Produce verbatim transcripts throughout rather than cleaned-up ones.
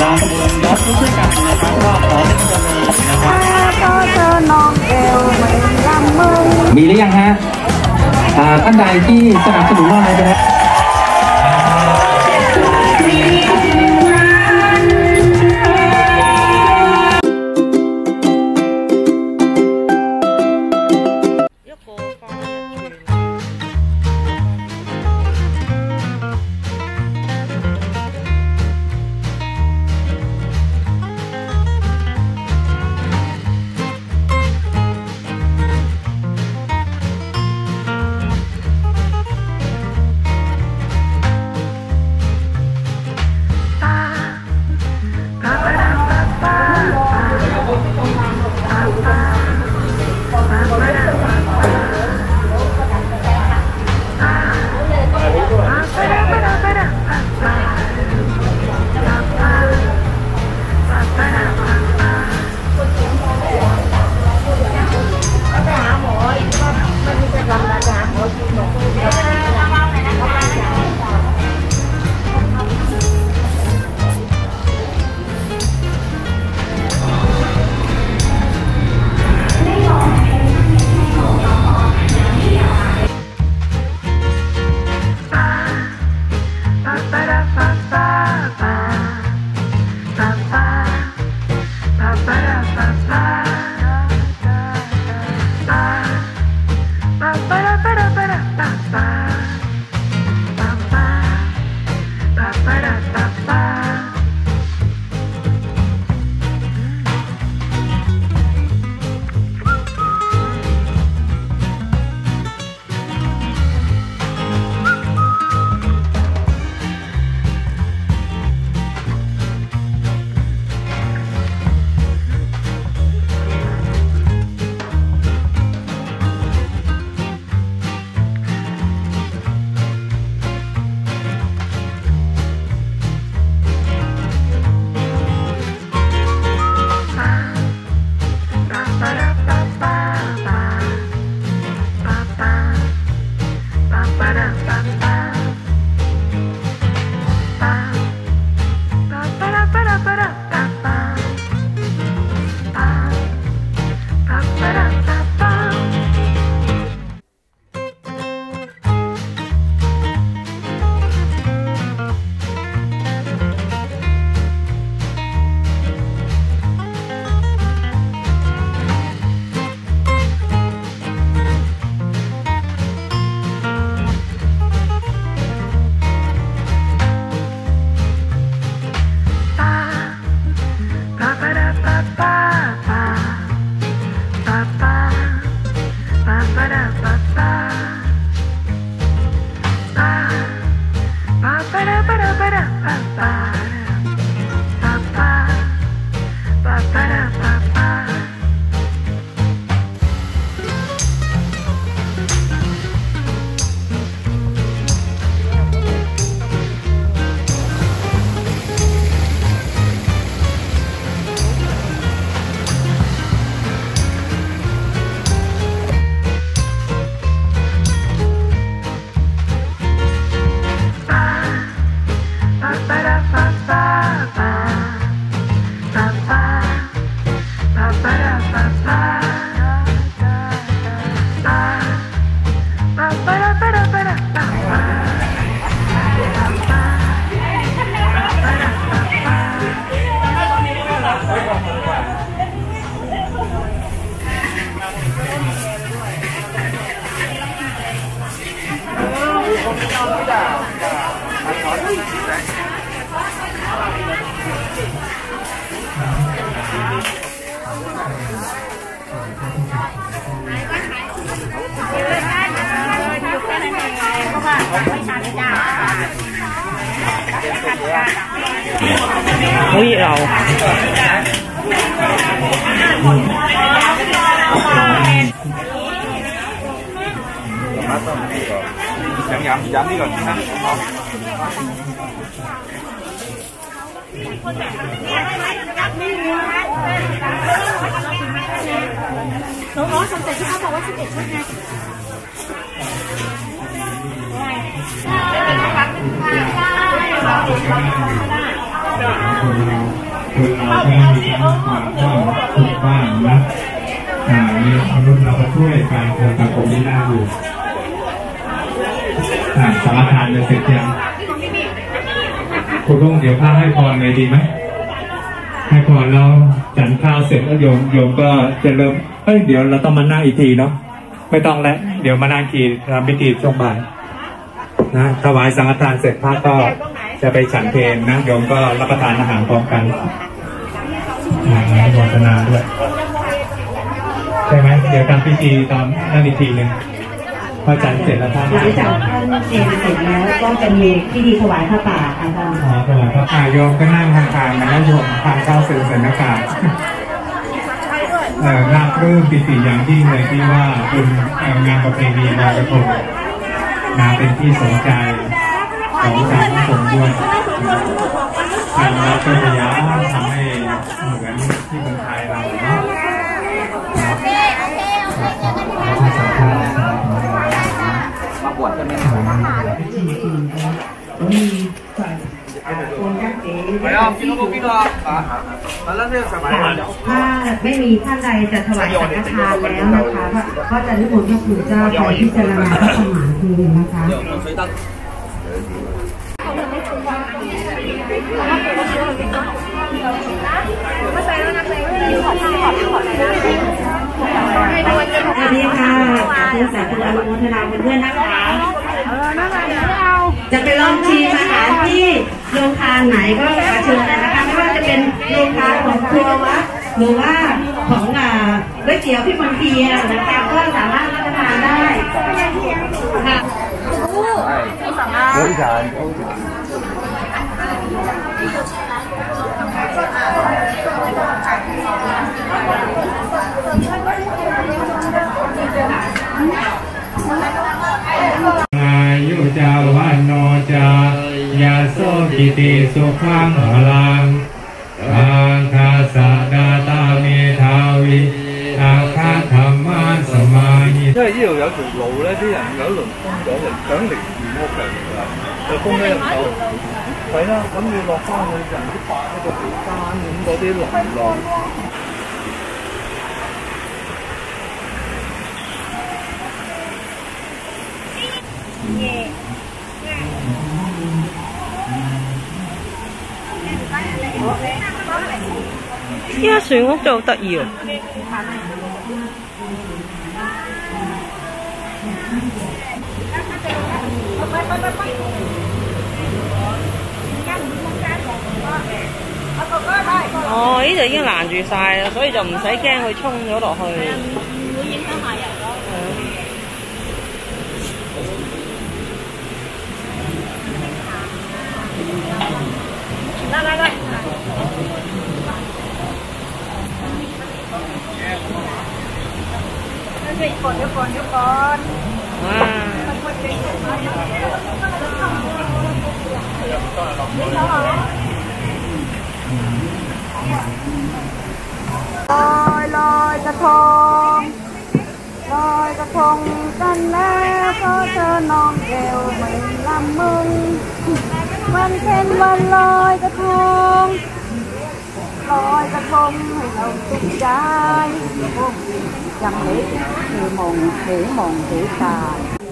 องขบวนรถช่วยกันนะครับก็ขอเป็นตัวเลยนะครับก็เจอน้องเอวไม่ลำมือมีหรือยังฮะท่านใดที่สนับสนุนเราเลยนะอุ้ยเรายังย้ำย้ำนี่ก่อนนะน้องๆสนใจที่เขาบอกว่าสิบเอ็ดชุดไงใช่คนเราคนเราก็มีทั้งความว่างสุขบ้างนะอ่ามีมนุษย์เราก็ช่วยกันคนสังคมนี้น่าอยู่อ่าสารทานจะเสร็จยังคุณลุงเดี๋ยวพาให้พรเลยดีไหมให้พรแล้วฉันข้าวเสร็จแล้วโยมโยมก็จะเริ่มเฮ้ยเดี๋ยวเราต้องมานั่งอีกทีเนาะไม่ต้องแล้วเดี๋ยวมานั่งทีทำพิธีช่วงบ่ายนะถวายสังฆทานเสร็จพระก็จะไปฉันเพลนะโยมก็รับประทานอาหารพร้อมกันอนุโมทนาด้วยใช่ไหมเดี๋ยวทำพิธีตอนนั่นอีกทีหนึ่งพอฉันเสร็จแล้วท่านหลังจากท่านเจนเสร็จแล้วก็จะมีพิธีถวายผ้าป่าอาจารย์อ๋อถวายพระป่าโยมก็นั่งทางๆนะโยมทานข้าวเสร็จเสร็จนะครับเอ่อน่าปลื้มปิติอย่างยิ่งเลยที่ว่าเป็นงานประเพณีลอยกระทงนาเป็นที่สนใจของชาวผู้ชมด้วยทางรัฐก็พยายามทำให้เหมือนที่เมืองไทยเราเนาะมาบวชกันไหม係啊，見到嗰邊啦，啊，係啦，呢個就係ถ้าไม่มีท่านใดจะถวายสังฆทานแล้วนะคะก็จะนิมนต์พระคุณเจ้าไปพิจารณาพระสมานคืนนะคะ水燈。 สวัสดีค่ะคุณสาธุอนุโมทนาเพื่อนๆนะคะจะไปลองชิมอาหารที่โรงทานไหนก็ขอเชิญเลยนะคะไม่ว่าจะเป็นโรงทานของครัววัดหรือว่าของก๋วยเตี๋ยวพี่มนเทียนนะคะก็สามารถรับประทานได้ค่ะอายุจาวันโนจายาโสกิติสุขังพลังอาคาสะดาตาเมทาวิอาคาธรรมาสมาหิ因為呢度有條路咧，啲人有一輪封咗嚟，想嚟住屋嘅，就封咗入口。係啦，咁要落翻去人啲白喺個條山咁嗰啲流浪。 依家船屋真係好得意喎！哦，呢度已經攔住晒啦，所以就唔使驚佢衝咗落去。唔會影響下人咯。嚟嚟嚟！เดี๋ยวก่อนเดี๋ยวก่อนเดี๋ยวก่อนอ่าลอยลอยกระทงลอยกระทงกันแล้วก็เธอน้องเอวเหมือนลำมึงมันเป็นวันลอยกระทงลอยกระทงให้เราสุขใจchẳng để thì mòn để mòn để tà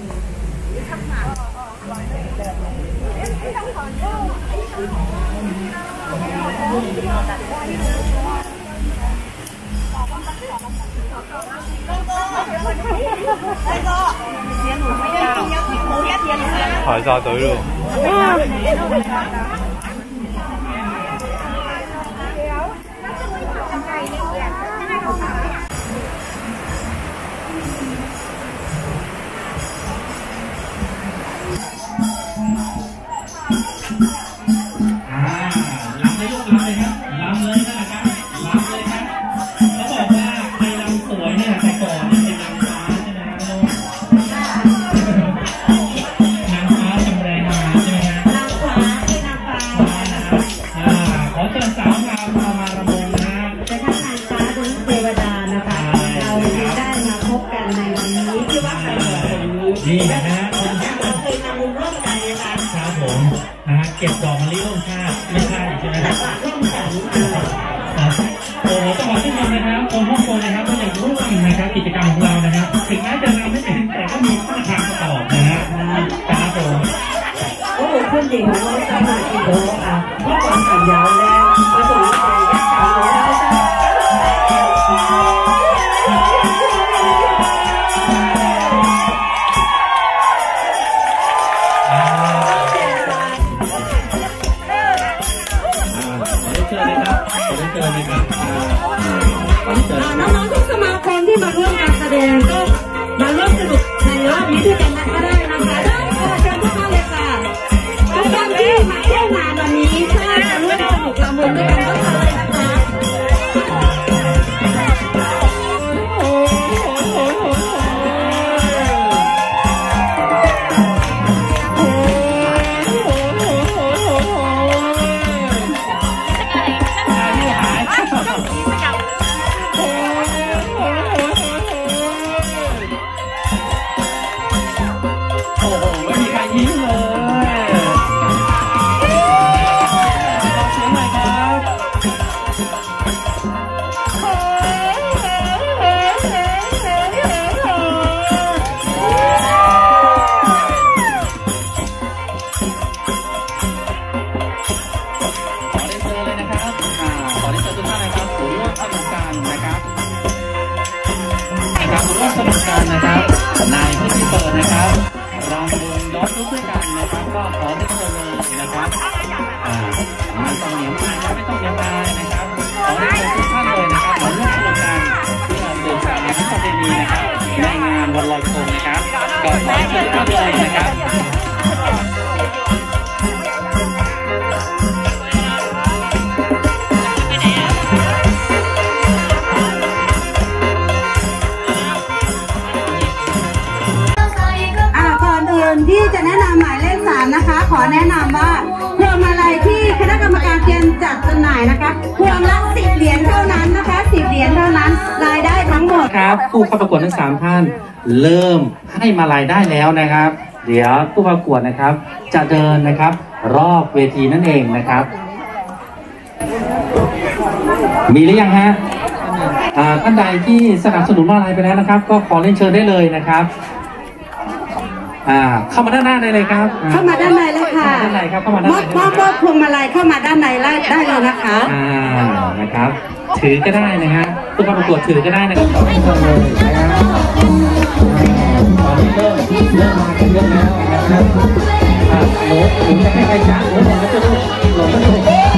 排晒隊咯。 นี่นะฮะเคยมาบุญร่วมกันนะคะครับผมนะฮะเก็บดอกมะลิร่มชาติไม่ใช่ใช่ไหมครับโอ้โหต้องบอกทุกคนนะครับคนฮ่องกงนะครับก็ยังร่วมนะครับกิจกรรมของเรานะครับถึงแม้จะรำไม่เป็นแต่ก็มีมาตรฐานประกอบนะฮะครับผมโอ้โหเพื่อนเด็กของเราสามารถที่จะอ่ะที่ความขันยาวแล้วประสบการณ์ยักษ์ขาวแล้วน้องๆทุกสมาคมที่มาร่วมการแสดงก็มาร่วมสนุกในรอบนี้ด้วยกันก็ได้นะคะได้ค่ะเชิญทุกท่านเลยค่ะทุกท่านที่มาเที่ยวงานวันนี้ถ้าจะร่วมสนุกละมุนด้วยกันก็ทำเลยนะคะสนุกกันนะครับในพิธีเปิดนะครับรำวงย้อนยุคด้วยกันนะครับก็ขอเรียนเชิญเลยนะครับอ่าไม่ต้องเหนียวอายไม่ต้องเหนียวอายนะครับขอเรียนเชิญทุกท่านเลยนะครับมาร่วมสนุกกันเพื่อสืบสานประเพณีนะครับในงานวันลอยกระทงนะครับก็ขอเชิญทุกท่านเลยนะครับที่จะแนะนำหมายเลขสามนะคะขอแนะนำว่าพวงมาลัยที่คณะกรรมการเตรียมจัดจำหน่ายนะคะพวงละสิบเหรียญเท่านั้นนะคะสิบเหรียญเท่านั้นรายได้ทั้งหมดครับผู้เข้าประกวดทั้งสามท่านเริ่มให้มาลัยได้แล้วนะครับ เดี๋ยวผู้ประกวดนะครับจะเดินนะครับรอบเวทีนั่นเองนะครับมีหรือยังฮะท่านใดที่สนับสนุนมาลัยไปแล้วนะครับก็ขอเรียนเชิญได้เลยนะครับอ่าเข้ามาด้านหน้าได้เลยครับเข้ามาด้านในเลยค่ะด้านในครับเข้ามาด้านในมอบมอบพวงมาลัยเข้ามาด้านในได้เลยนะคะอ่านะครับถือก็ได้นะฮะผู้ประกวดถือก็ได้นะครับต่อให้เลยนะครับตอนนี้เริ่มเริ่มมากันเยอะแล้วนะครับอ่าหนูหนูจะให้ใครจ้างหนูบอกว่าจะลูกหนูก็จะ